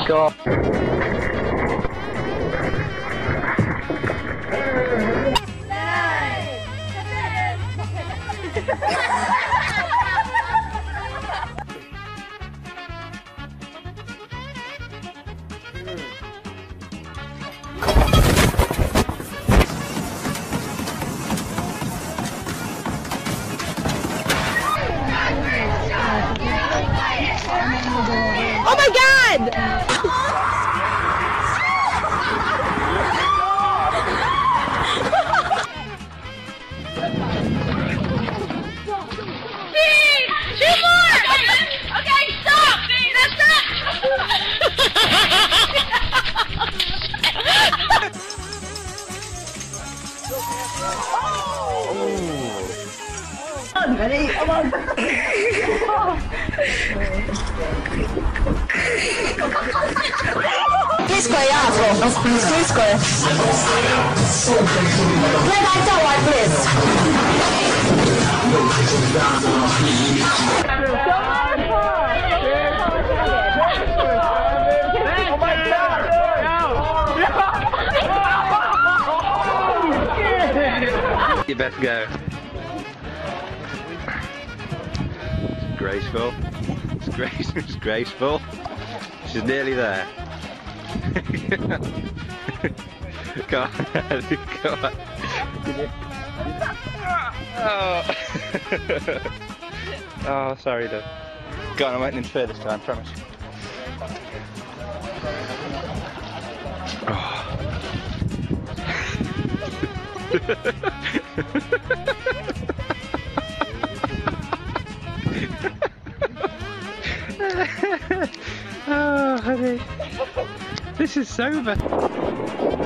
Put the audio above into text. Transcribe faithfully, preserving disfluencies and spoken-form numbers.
God. Oh my God! Two more! Okay, stop! That's it! Ready? Come on! Three square, yeah, so. Three square. Play back that one, please. You better go. Graceful. It's grace. It's graceful. She's nearly there. Go on. Go on. Oh. Oh, sorry, Dad. Go on, I won't interfere this time, promise. Oh. Oh, honey. This is sober.